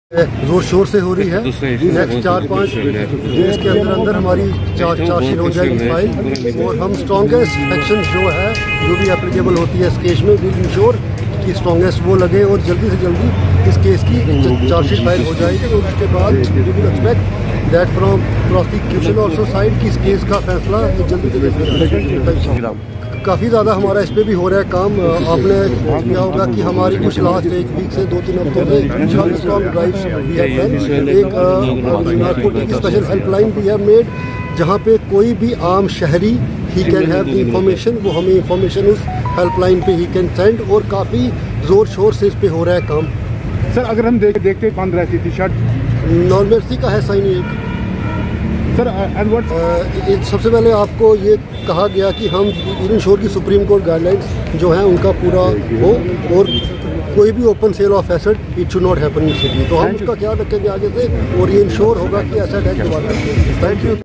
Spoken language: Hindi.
जोर शोर से हो रही है। नेक्स्ट 4-5 डेज के अंदर हमारी चार्जशीट हो जाएगी फाइल, और हम स्ट्रॉन्गेस्ट एक्शन जो है जो भी एप्लीकेबल होती है इस केस में विल इंश्योर कि स्ट्रॉन्गेस्ट वो लगे और जल्दी से जल्दी इस केस की चार्जशीट फाइल हो जाएगी। और उसके बाद we will expect that from prosecution also side कि इस केस का फैसला जल्दी से जल्दी। काफ़ी ज़्यादा हमारा इस पर भी हो रहा है काम। आपने किया होगा कि हमारी कुछ लास्ट एक वीक से 2-3 हफ्तों में एक नारकोटिक स्पेशल हेल्पलाइन भी है मेड, जहाँ पे कोई भी आम शहरी ही कैन हैव द इंफॉर्मेशन, वो हमें इंफॉर्मेशन उस हेल्पलाइन पे ही कैन सेंड, और काफ़ी ज़ोर शोर से इस पे हो रहा है काम। सर अगर हम देखते बंद रहती थी शर्ट नॉर्मर्सी का है साइन एक सर सबसे पहले आपको ये कहा गया कि हम इंश्योर की सुप्रीम कोर्ट गाइडलाइंस जो हैं उनका पूरा हो, और कोई भी open sale of asset it should not happen in city. तो हम उसका ख्याल रखेंगे आगे से, और ये इंश्योर होगा कि एसेट है। Thank you.